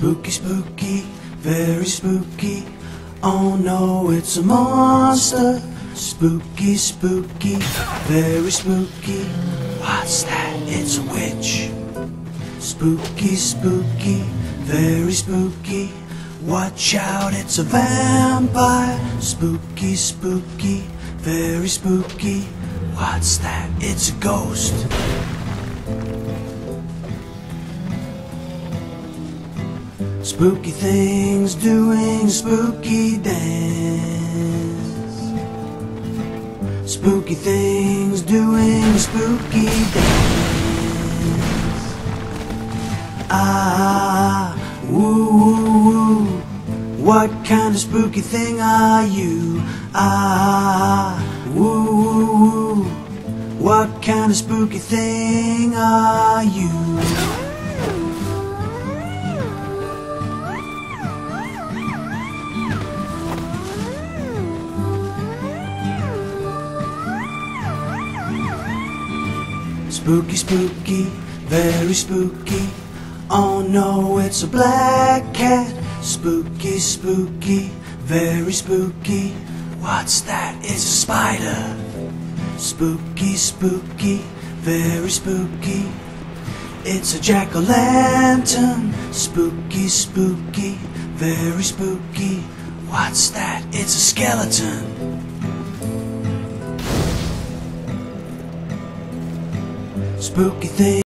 Spooky, spooky, very spooky. Oh no, it's a monster. Spooky, spooky, very spooky. What's that? It's a witch. Spooky, spooky, very spooky. Watch out, it's a vampire. Spooky, spooky, very spooky. What's that? It's a ghost. Spooky things doing spooky dance. Spooky things doing spooky dance. Ah, woo, woo, woo. What kind of spooky thing are you? Ah, woo, woo, woo. What kind of spooky thing are you? Spooky, spooky, very spooky. Oh no, it's a black cat. Spooky, spooky, very spooky. What's that? It's a spider. Spooky, spooky, very spooky. It's a jack-o'-lantern. Spooky, spooky, very spooky. What's that? It's a skeleton. Spooky thing.